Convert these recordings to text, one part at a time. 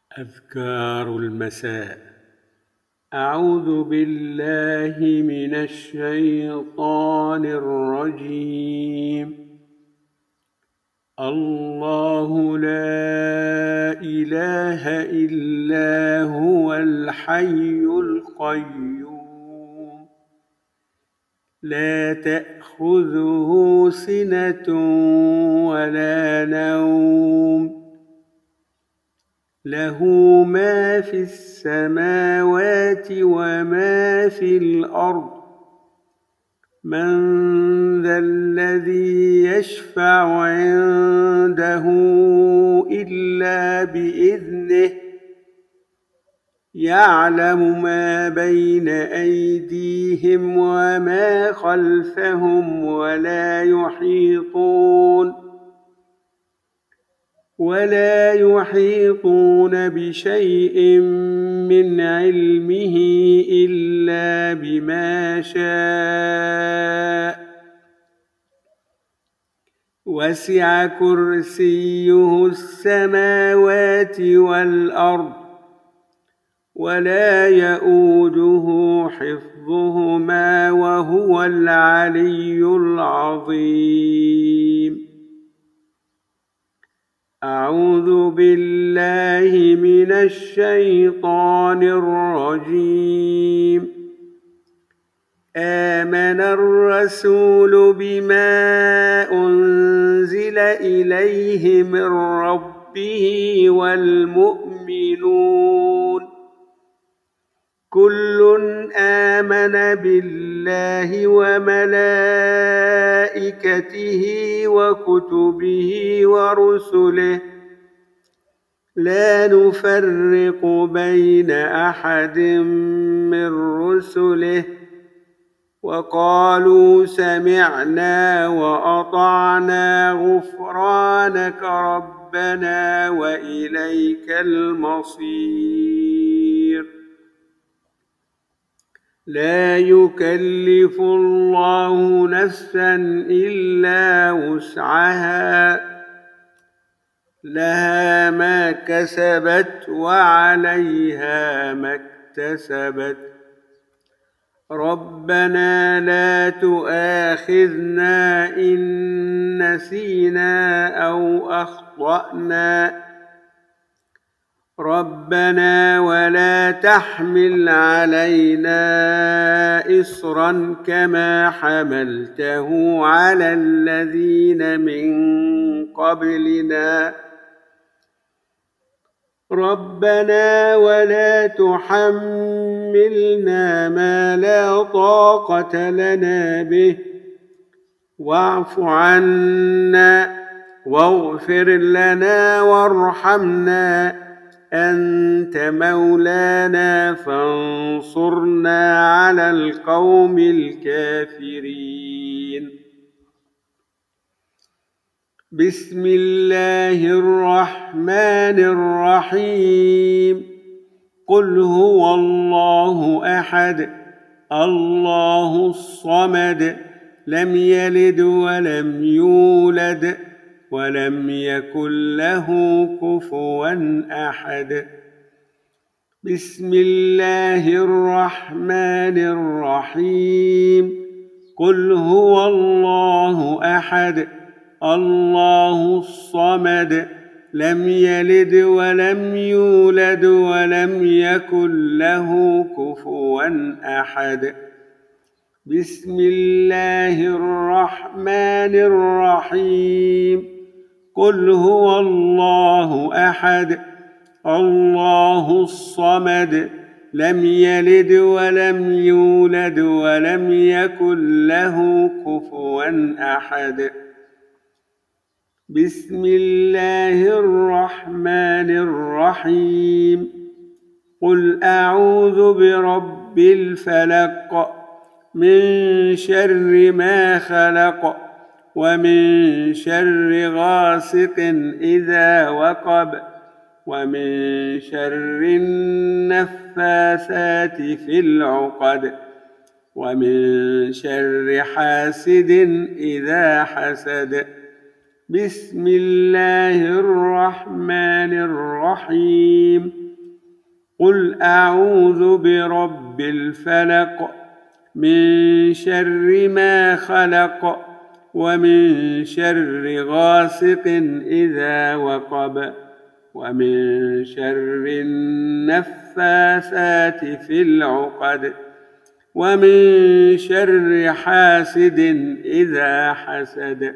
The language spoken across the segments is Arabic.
أذكار المساء. أعوذ بالله من الشيطان الرجيم. الله لا إله إلا هو الحي القيوم لا تأخذه سنة ولا نوم له ما في السماوات وما في الأرض من ذا الذي يشفع عنده إلا بإذنه يعلم ما بين أيديهم وما خلفهم ولا يحيطون بشيء من علمه إلا بما شاء وسع كرسيه السماوات والأرض ولا يئوده حفظهما وهو العلي العظيم. أعوذ بالله من الشيطان الرجيم. آمن الرسول بما أنزل إليه من ربه والمؤمنون كل آمن بالله وملائكته وكتبه ورسله لا نفرق بين أحد من رسله وقالوا سمعنا وأطعنا غفرانك ربنا وإليك المصير. لا يكلف الله نفسا إلا وسعها لها ما كسبت وعليها ما اكتسبت ربنا لا تؤاخذنا إن نسينا أو أخطأنا ربنا ولا تحمل علينا إصرا كما حملته على الذين من قبلنا ربنا ولا تحملنا ما لا طاقة لنا به واعف عنا واغفر لنا وارحمنا أنت مولانا فانصرنا على القوم الكافرين. بسم الله الرحمن الرحيم. قل هو الله أحد الله الصمد لم يلد ولم يولد ولم يكن له كفوا أحد. بسم الله الرحمن الرحيم. قل هو الله أحد الله الصمد لم يلد ولم يولد ولم يكن له كفوا أحد. بسم الله الرحمن الرحيم. قل هو الله أحد الله الصمد لم يلد ولم يولد ولم يكن له كفوا أحد. بسم الله الرحمن الرحيم. قل أعوذ برب الفلق من شر ما خلق ومن شر غاسق إذا وقب ومن شر النفاثات في العقد ومن شر حاسد إذا حسد. بسم الله الرحمن الرحيم. قل أعوذ برب الفلق من شر ما خلق ومن شر غاسق إذا وقب ومن شر النفاثات في العقد ومن شر حاسد إذا حسد.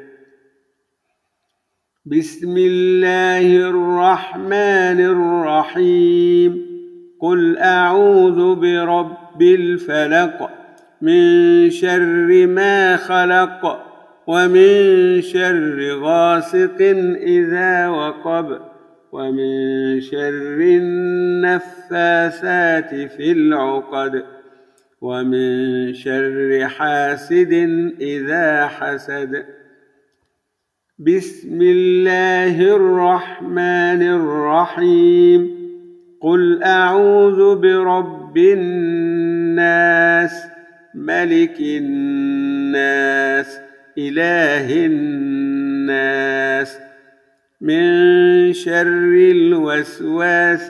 بسم الله الرحمن الرحيم. قل أعوذ برب الفلق من شر ما خلق ومن شر غاسق إذا وقب ومن شر النفاثات في العقد ومن شر حاسد إذا حسد. بسم الله الرحمن الرحيم. قل أعوذ برب الناس ملك الناس إله الناس من شر الوسواس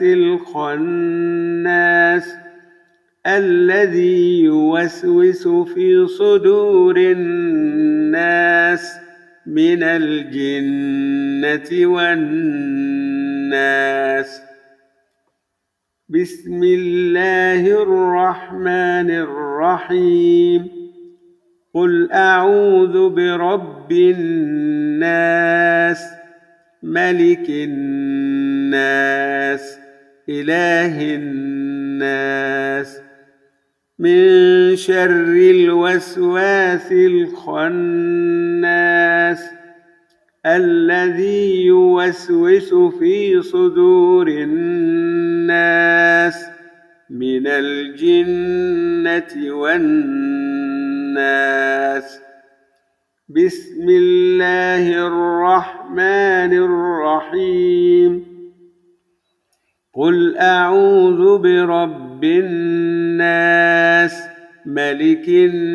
الخناس الذي يوسوس في صدور الناس من الجنة والناس. بسم الله الرحمن الرحيم. قل أعوذ برب الناس ملك الناس إله الناس من شر الوسواس الخناس الذي يوسوس في صدور الناس من الجنة والناس. بسم الله الرحمن الرحيم. قل أعوذ برب الناس ملك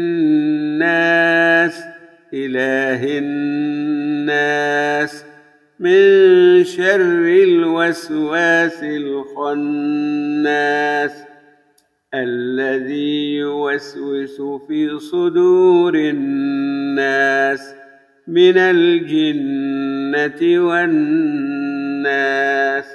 الناس إله الناس من شر الوسواس الخناس الذي يوسوس في صدور الناس من الجنة والناس.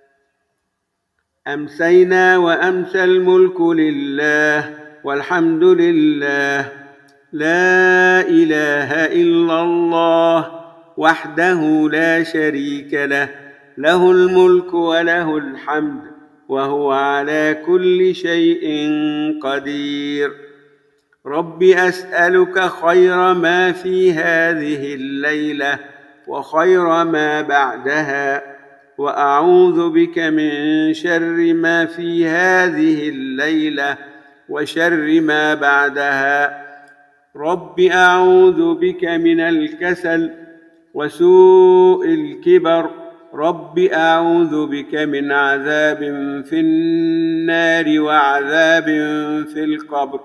أمسينا وأمسى الملك لله والحمد لله لا إله إلا الله وحده لا شريك له له الملك وله الحمد وهو على كل شيء قدير. رب أسألك خير ما في هذه الليلة وخير ما بعدها وأعوذ بك من شر ما في هذه الليلة وشر ما بعدها. رب أعوذ بك من الكسل وسوء الكبر. رب أعوذ بك من عذاب في النار وعذاب في القبر.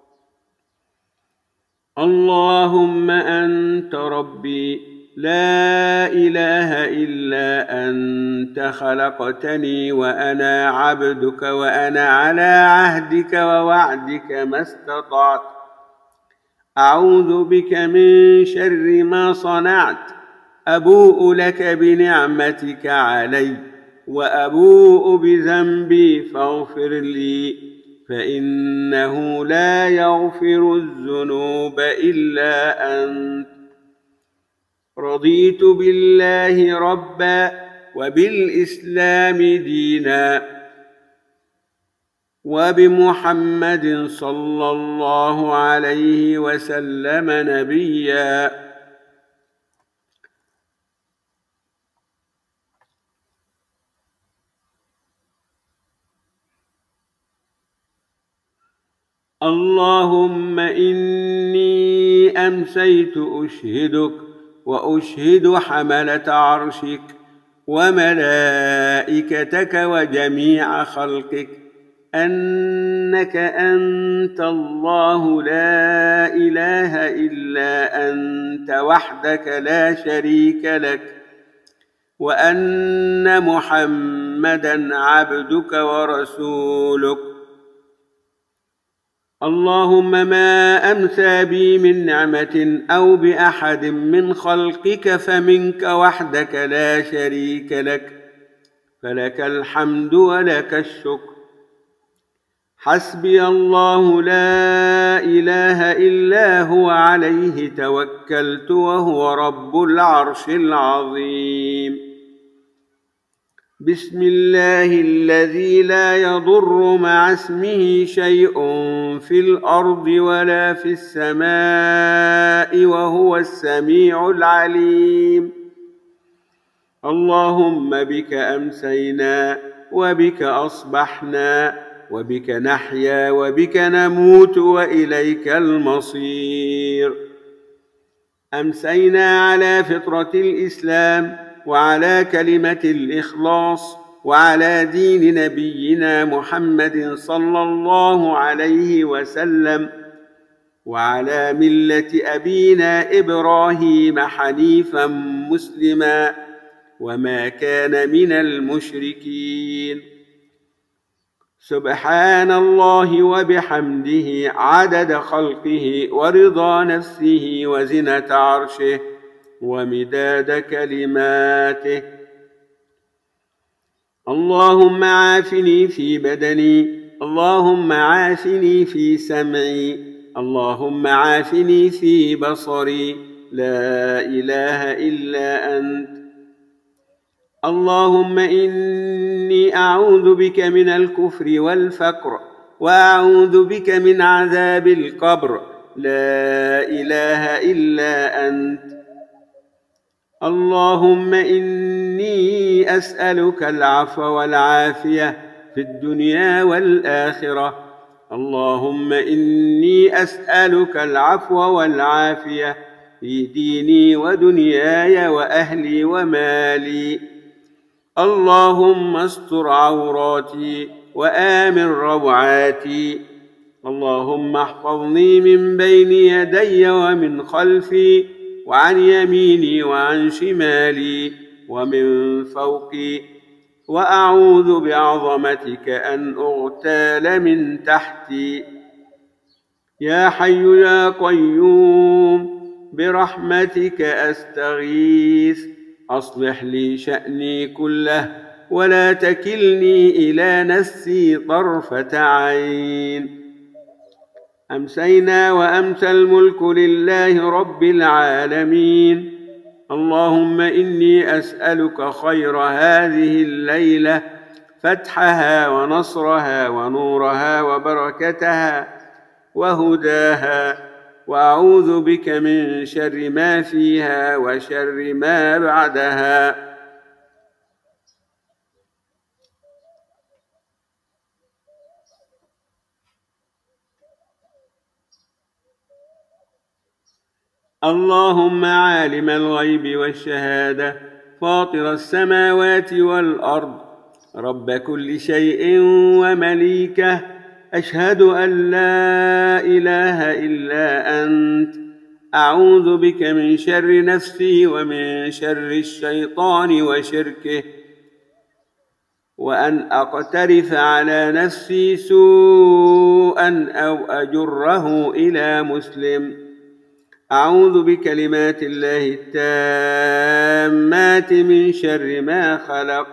اللهم أنت ربي لا إله إلا أنت خلقتني وأنا عبدك وأنا على عهدك ووعدك ما استطعت. أعوذ بك من شر ما صنعت. أبوء لك بنعمتك علي وأبوء بذنبي فاغفر لي فإنه لا يغفر الذنوب إلا أنت. رضيت بالله ربا وبالإسلام دينا وبمحمد صلى الله عليه وسلم نبيا. اللهم إني أمسيت أشهدك وأشهد حملة عرشك وملائكتك وجميع خلقك أنك أنت الله لا إله إلا أنت وحدك لا شريك لك وأن محمدًا محمدا عبدك ورسولك. اللهم ما أمسى بي من نعمة أو بأحد من خلقك فمنك وحدك لا شريك لك، فلك الحمد ولك الشكر. حسبي الله لا إله إلا هو عليه توكلت وهو رب العرش العظيم. بسم الله الذي لا يضر مع اسمه شيء في الأرض ولا في السماء وهو السميع العليم. اللهم بك أمسينا وبك أصبحنا وبك نحيا وبك نموت وإليك المصير. أمسينا على فطرة الإسلام وعلى كلمة الإخلاص وعلى دين نبينا محمد صلى الله عليه وسلم وعلى ملة أبينا إبراهيم حنيفا مسلما وما كان من المشركين. سبحان الله وبحمده عدد خلقه ورضا نفسه وزنة عرشه ومداد كلماته. اللهم عافني في بدني، اللهم عافني في سمعي، اللهم عافني في بصري، لا إله إلا أنت. اللهم إني أعوذ بك من الكفر والفقر، وأعوذ بك من عذاب القبر، لا إله إلا أنت. اللهم إني أسألك العفو والعافية في الدنيا والآخرة. اللهم إني أسألك العفو والعافية في ديني ودنياي وأهلي ومالي. اللهم استر عوراتي وآمن روعاتي. اللهم احفظني من بين يدي ومن خلفي وعن يميني وعن شمالي ومن فوقي، وأعوذ بعظمتك أن أغتال من تحتي. يا حي يا قيوم برحمتك أستغيث، أصلح لي شأني كله ولا تكلني إلى نفسي طرفة عين. أمسينا وأمسى الملك لله رب العالمين. اللهم إني أسألك خير هذه الليلة، فتحها ونصرها ونورها وبركتها وهداها، وأعوذ بك من شر ما فيها وشر ما بعدها. اللهم عالم الغيب والشهادة، فاطر السماوات والأرض، رب كل شيء ومليكه، أشهد أن لا إله إلا أنت. أعوذ بك من شر نفسي ومن شر الشيطان وشركه، وأن أقترف على نفسي سوءا أو أجره إلى مسلم. أعوذ بكلمات الله التامات من شر ما خلق.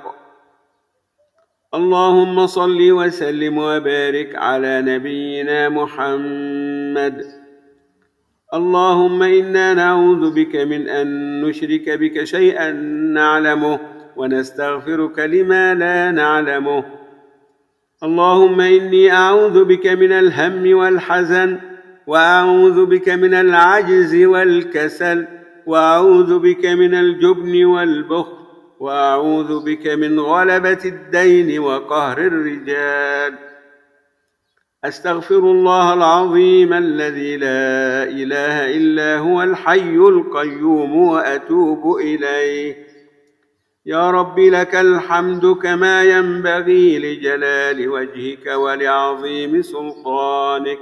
اللهم صل وسلم وبارك على نبينا محمد. اللهم إنا نعوذ بك من أن نشرك بك شيئا نعلمه ونستغفرك لما لا نعلمه. اللهم إني أعوذ بك من الهم والحزن، وأعوذ بك من العجز والكسل، وأعوذ بك من الجبن والبخل، وأعوذ بك من غلبة الدين وقهر الرجال. أستغفر الله العظيم الذي لا إله إلا هو الحي القيوم وأتوب إليه. يا رب لك الحمد كما ينبغي لجلال وجهك ولعظيم سلطانك.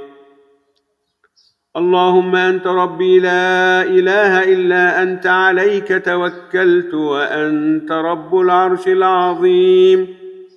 اللهم أنت ربي لا إله إلا أنت، عليك توكلت وأنت رب العرش العظيم.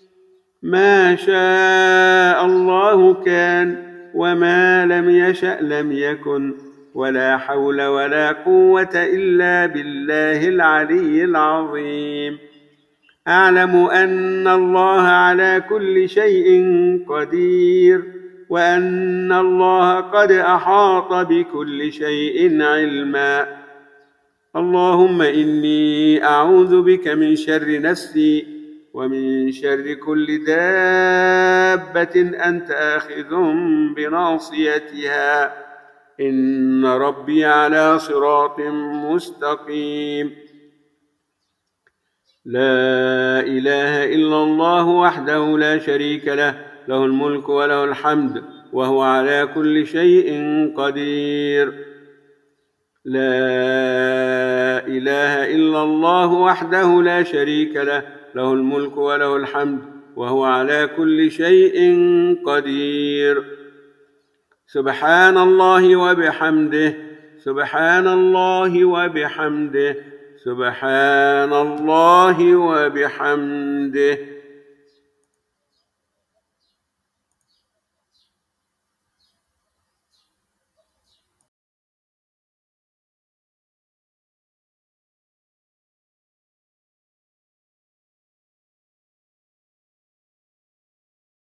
ما شاء الله كان وما لم يشأ لم يكن ولا حول ولا قوة إلا بالله العلي العظيم. أعلم أن الله على كل شيء قدير وأن الله قد أحاط بكل شيء علما. اللهم إني أعوذ بك من شر نفسي ومن شر كل دابة أنت آخذ بناصيتها إن ربي على صراط مستقيم. لا إله إلا الله وحده لا شريك له، له الملك وله الحمد وهو على كل شيء قدير. لا إله إلا الله وحده لا شريك له، له الملك وله الحمد وهو على كل شيء قدير. سبحان الله وبحمده، سبحان الله وبحمده، سبحان الله وبحمده.